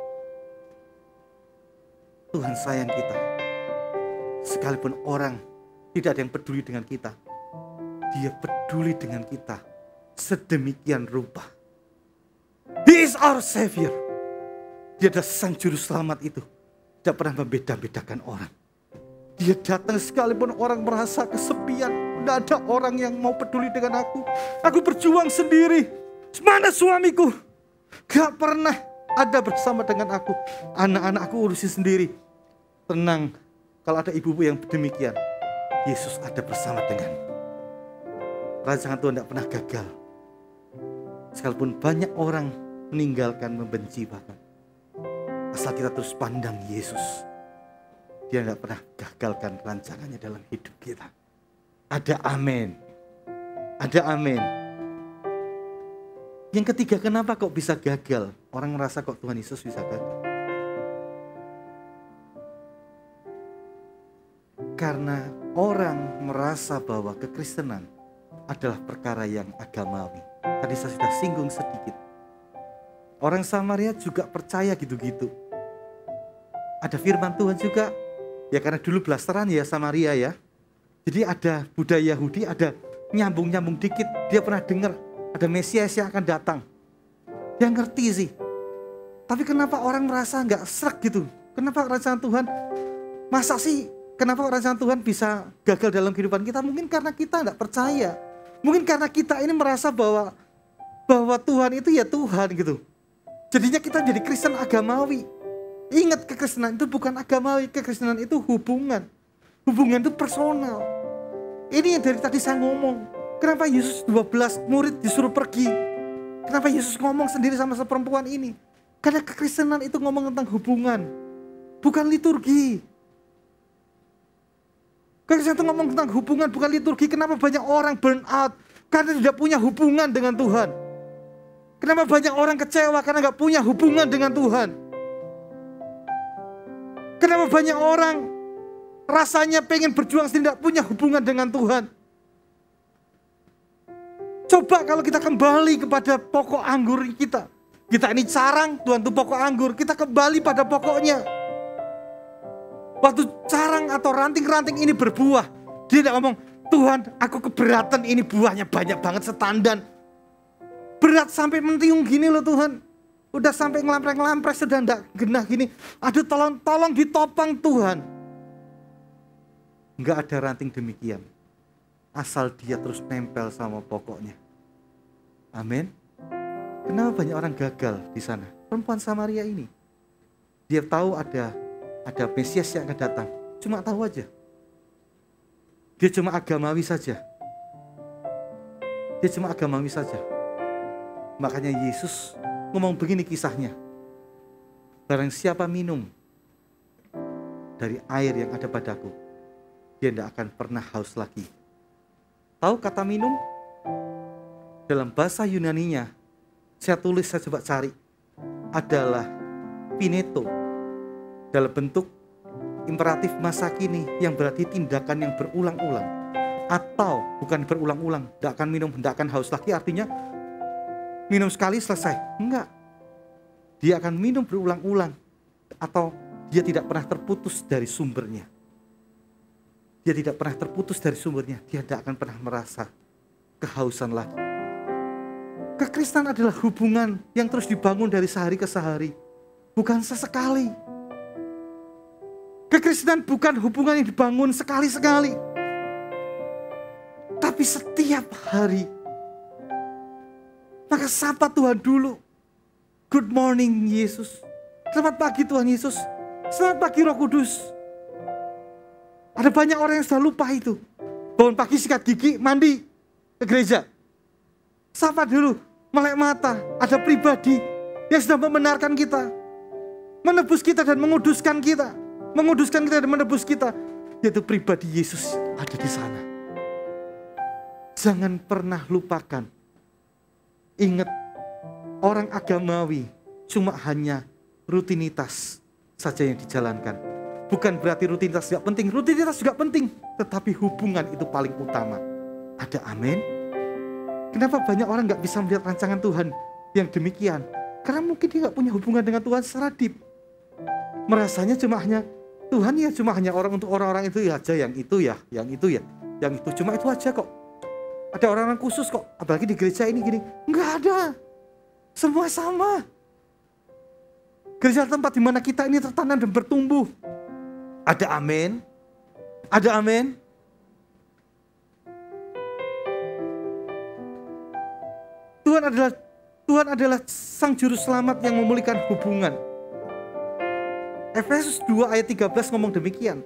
Tuhan sayang kita. Sekalipun orang tidak ada yang peduli dengan kita, Dia peduli dengan kita sedemikian rupa. He is our Savior. Dia adalah Sang Juru Selamat itu. Tidak pernah membeda-bedakan orang. Dia datang sekalipun orang merasa kesepian. Tidak ada orang yang mau peduli dengan aku. Aku berjuang sendiri. Mana suamiku? Gak pernah ada bersama dengan aku. Anak-anak aku urusin sendiri. Tenang, kalau ada ibu-ibu yang demikian, Yesus ada bersama dengan. Rancangan Tuhan tidak pernah gagal. Sekalipun banyak orang meninggalkan, membenci bahkan. Asal kita terus pandang Yesus, Dia tidak pernah gagalkan rancangannya dalam hidup kita. Ada amin. Ada amin. Yang ketiga, kenapa kok bisa gagal? Orang merasa kok Tuhan Yesus bisa gagal. Karena orang merasa bahwa kekristenan adalah perkara yang agamawi. Tadi saya sudah singgung sedikit. Orang Samaria juga percaya gitu-gitu. Ada firman Tuhan juga. Ya karena dulu blasteran ya Samaria ya. Jadi ada budaya Yahudi, ada nyambung-nyambung dikit. Dia pernah dengar ada Mesias yang akan datang. Dia ngerti sih. Tapi kenapa orang merasa gak srek gitu? Kenapa rancangan Tuhan? Masa sih? Kenapa rancangan Tuhan bisa gagal dalam kehidupan kita? Mungkin karena kita tidak percaya. Mungkin karena kita ini merasa bahwa bahwa Tuhan itu ya Tuhan gitu. Jadinya kita jadi Kristen agamawi. Ingat, kekristenan itu bukan agamawi. Kekristenan itu hubungan. Hubungan itu personal. Ini yang dari tadi saya ngomong. Kenapa Yesus dua belas murid disuruh pergi? Kenapa Yesus ngomong sendiri sama seperempuan ini? Karena kekristenan itu ngomong tentang hubungan. Bukan liturgi. Kekristenan itu ngomong tentang hubungan, bukan liturgi. Kenapa banyak orang burn out? Karena tidak punya hubungan dengan Tuhan. Kenapa banyak orang kecewa? Karena gak punya hubungan dengan Tuhan. Kenapa banyak orang rasanya pengen berjuang tidak punya hubungan dengan Tuhan? Coba kalau kita kembali kepada pokok anggur kita. Kita ini carang, Tuhan itu pokok anggur. Kita kembali pada pokoknya. Waktu carang atau ranting-ranting ini berbuah, dia tidak ngomong, Tuhan aku keberatan ini buahnya banyak banget setandan. Berat sampai mentiung gini loh Tuhan. Udah sampai ngelampres-ngelampres sudah tidak genah gini. Aduh tolong, tolong ditopang Tuhan. Enggak ada ranting demikian. Asal dia terus nempel sama pokoknya. Amin. Kenapa banyak orang gagal di sana? Perempuan Samaria ini. Dia tahu ada ada Mesias yang akan datang. Cuma tahu aja. Dia cuma agamawi saja. Dia cuma agamawi saja. Makanya Yesus ngomong begini kisahnya. Barang siapa minum dari air yang ada padaku, dia tidak akan pernah haus lagi. Tahu kata minum? Dalam bahasa Yunaninya, saya tulis, saya coba cari, adalah pineto, dalam bentuk imperatif masa kini, yang berarti tindakan yang berulang-ulang. Atau bukan berulang-ulang, tidak akan minum, tidak akan haus lagi, artinya minum sekali selesai. Enggak. Dia akan minum berulang-ulang, atau dia tidak pernah terputus dari sumbernya. Dia tidak pernah terputus dari sumbernya. Dia tidak akan pernah merasa kehausan lagi. Kekristenan adalah hubungan yang terus dibangun dari sehari ke sehari, bukan sesekali. Kekristenan bukan hubungan yang dibangun sekali-sekali, tapi setiap hari. Maka sapa Tuhan dulu. Good morning Yesus. Selamat pagi Tuhan Yesus. Selamat pagi Roh Kudus. Ada banyak orang yang sudah lupa itu. Bangun pagi sikat gigi, mandi, ke gereja. Sapa dulu, melek mata. Ada pribadi yang sudah membenarkan kita, menebus kita dan menguduskan kita. Menguduskan kita dan menebus kita. Yaitu pribadi Yesus ada di sana. Jangan pernah lupakan. Ingat, orang agamawi cuma hanya rutinitas saja yang dijalankan. Bukan berarti rutinitas tidak penting. Rutinitas juga penting. Tetapi hubungan itu paling utama. Ada amin? Kenapa banyak orang gak bisa melihat rancangan Tuhan yang demikian? Karena mungkin dia gak punya hubungan dengan Tuhan secara deep. Merasanya cuma hanya Tuhan ya cuma hanya orang untuk orang-orang itu aja. Yang itu ya, yang itu ya, yang itu. Cuma itu aja kok. Ada orang-orang khusus kok. Apalagi di gereja ini gini. Enggak ada. Semua sama. Gereja tempat di mana kita ini tertanam dan bertumbuh. Ada amin? Ada amin? Tuhan adalah Tuhan adalah Sang Juru Selamat yang memulihkan hubungan. Efesus dua ayat tiga belas ngomong demikian.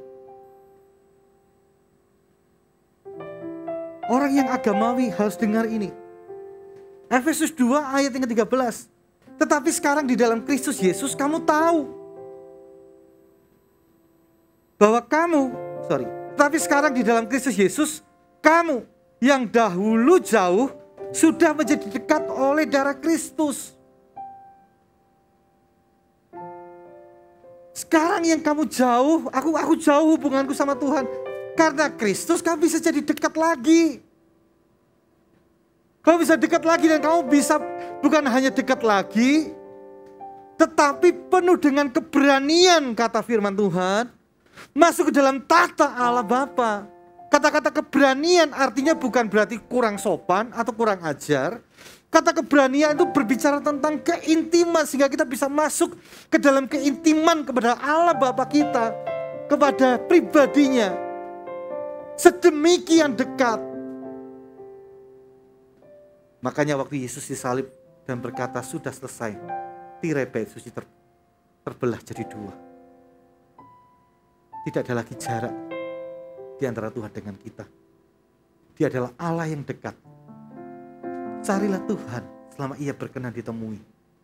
Orang yang agamawi harus dengar ini. Efesus dua ayat yang ke tiga belas. Tetapi sekarang di dalam Kristus Yesus kamu tahu bahwa kamu, sorry, tetapi sekarang di dalam Kristus Yesus kamu yang dahulu jauh sudah menjadi dekat oleh darah Kristus. Sekarang yang kamu jauh, aku aku jauh hubunganku sama Tuhan. Karena Kristus kamu bisa jadi dekat lagi. Kamu bisa dekat lagi dan kamu bisa bukan hanya dekat lagi, tetapi penuh dengan keberanian, kata firman Tuhan, masuk ke dalam tata Allah Bapa. Kata-kata keberanian artinya bukan berarti kurang sopan atau kurang ajar. Kata keberanian itu berbicara tentang keintiman, sehingga kita bisa masuk ke dalam keintiman kepada Allah Bapa kita, kepada pribadinya. Sedemikian dekat. Makanya waktu Yesus disalib dan berkata sudah selesai, tirai bait suci ter, terbelah jadi dua. Tidak ada lagi jarak di antara Tuhan dengan kita. Dia adalah Allah yang dekat. Carilah Tuhan selama ia berkenan ditemui.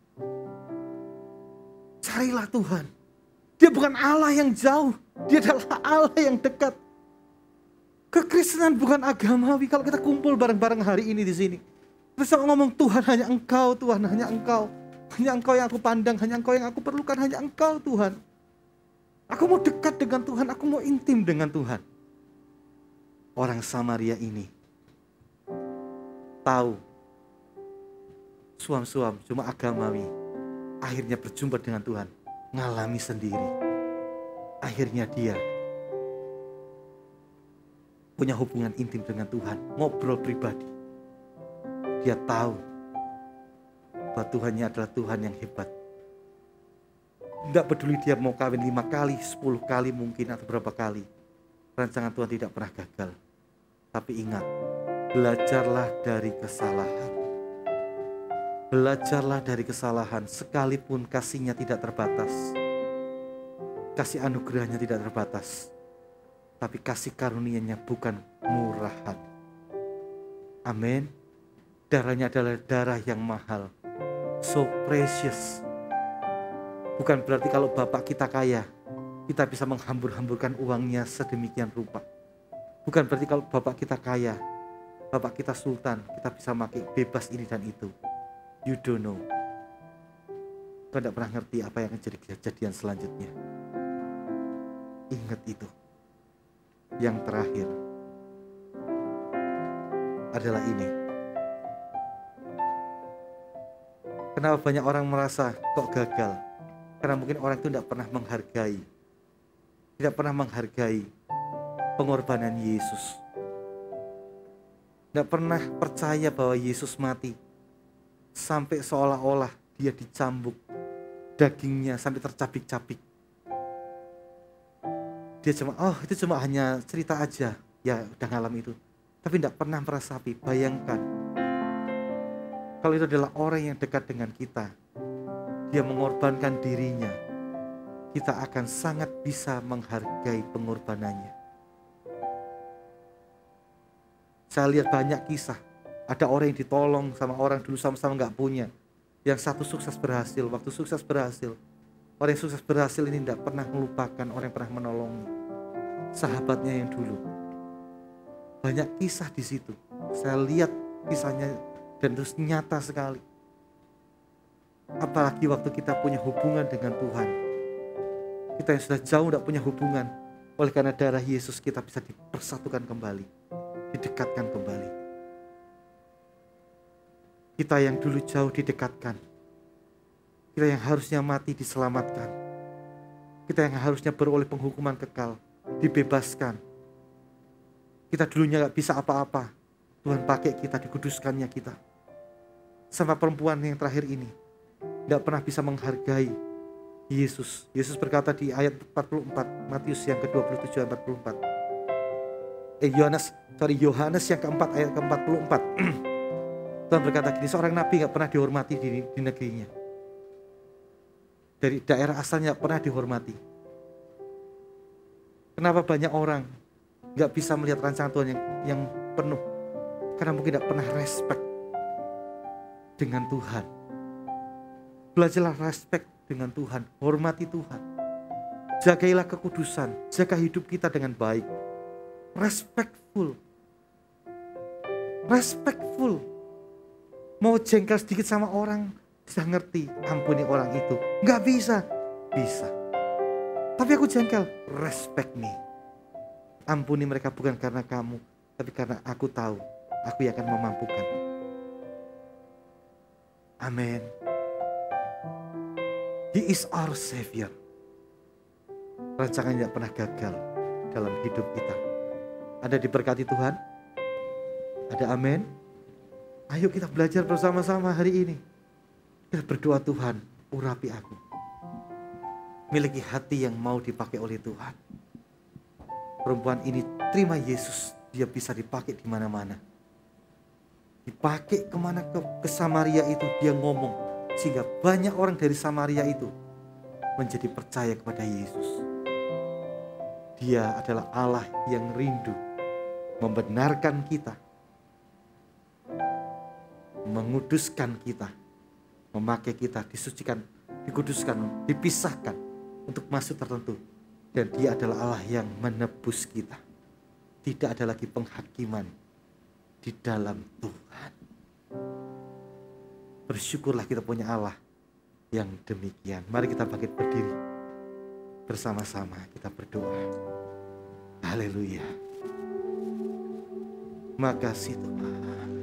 Carilah Tuhan. Dia bukan Allah yang jauh, dia adalah Allah yang dekat. Kekristenan bukan agamawi. Kalau kita kumpul bareng-bareng hari ini di sini, terus ngomong Tuhan hanya Engkau, Tuhan hanya Engkau, hanya Engkau yang aku pandang, hanya Engkau yang aku perlukan, hanya Engkau Tuhan. Aku mau dekat dengan Tuhan, aku mau intim dengan Tuhan. Orang Samaria ini tahu suam-suam cuma agamawi, akhirnya berjumpa dengan Tuhan, ngalami sendiri. Akhirnya dia punya hubungan intim dengan Tuhan, ngobrol pribadi. Dia tahu bahwa Tuhannya adalah Tuhan yang hebat. Tidak peduli dia mau kawin lima kali, sepuluh kali mungkin atau berapa kali. Rancangan Tuhan tidak pernah gagal. Tapi ingat, belajarlah dari kesalahan. Belajarlah dari kesalahan, sekalipun kasihnya tidak terbatas. Kasih anugerahnya tidak terbatas. tapi kasih karunia-Nya bukan murah hati. Amin. Darahnya adalah darah yang mahal, so precious. Bukan berarti kalau Bapak kita kaya, kita bisa menghambur-hamburkan uangnya sedemikian rupa. Bukan berarti kalau Bapak kita kaya, Bapak kita sultan, kita bisa pakai bebas ini dan itu. You don't know. Kau tidak pernah ngerti apa yang akan jadi kejadian selanjutnya. Ingat itu. Yang terakhir adalah ini. Kenapa banyak orang merasa kok gagal? Karena mungkin orang itu tidak pernah menghargai. Tidak pernah menghargai pengorbanan Yesus. Tidak pernah percaya bahwa Yesus mati. Sampai seolah-olah dia dicambuk. Dagingnya sampai tercabik-cabik. Dia cuma, oh itu cuma hanya cerita aja. Ya udah ngalam itu. Tapi tidak pernah merasapi. Bayangkan. Kalau itu adalah orang yang dekat dengan kita. Dia mengorbankan dirinya. Kita akan sangat bisa menghargai pengorbanannya. Saya lihat banyak kisah. Ada orang yang ditolong sama orang dulu sama-sama gak punya. Yang satu sukses berhasil. Waktu sukses berhasil, orang yang sukses berhasil ini tidak pernah melupakan orang yang pernah menolongnya. Sahabatnya yang dulu. Banyak kisah di situ. Saya lihat kisahnya dan terus nyata sekali. Apalagi waktu kita punya hubungan dengan Tuhan. Kita yang sudah jauh tidak punya hubungan. Oleh karena darah Yesus kita bisa dipersatukan kembali. Didekatkan kembali. Kita yang dulu jauh didekatkan. Kita yang harusnya mati diselamatkan. Kita yang harusnya beroleh penghukuman kekal dibebaskan. Kita dulunya gak bisa apa-apa. Tuhan pakai kita, dikuduskannya kita. Sama perempuan yang terakhir ini tidak pernah bisa menghargai Yesus. Yesus berkata di ayat empat puluh empat, Matius yang ke dua puluh tujuh ayat empat puluh empat. Eh Yohanes, sorry Yohanes yang keempat ayat ke empat puluh empat. Tuhan berkata gini, seorang nabi gak pernah dihormati di, di negerinya. Dari daerah asalnya gak pernah dihormati. Kenapa banyak orang gak bisa melihat rancangan Tuhan yang, yang penuh? Karena mungkin gak pernah respect dengan Tuhan. Belajarlah respect dengan Tuhan, hormati Tuhan. Jagailah kekudusan, jaga hidup kita dengan baik. Respectful. Respectful. Mau jengkel sedikit sama orang, bisa ngerti, ampuni orang itu. Gak bisa, bisa. Tapi aku jengkel, respect me. Ampuni mereka bukan karena kamu, tapi karena aku tahu, aku yang akan memampukan. Amin. He is our Savior. Rancangannya tidak pernah gagal dalam hidup kita. Ada diberkati Tuhan? Ada amin? Ayo kita belajar bersama-sama hari ini. Kita berdoa, Tuhan, urapi aku. Miliki hati yang mau dipakai oleh Tuhan. Perempuan ini terima Yesus, dia bisa dipakai di mana-mana. Dipakai kemana ke, ke Samaria itu dia ngomong. Sehingga banyak orang dari Samaria itu menjadi percaya kepada Yesus. Dia adalah Allah yang rindu membenarkan kita, menguduskan kita, memakai kita, disucikan, dikuduskan, dipisahkan untuk maksud tertentu. Dan dia adalah Allah yang menebus kita. Tidak ada lagi penghakiman di dalam Tuhan. Bersyukurlah kita punya Allah yang demikian. Mari kita bangkit berdiri. Bersama-sama kita berdoa. Haleluya. Makasih Tuhan.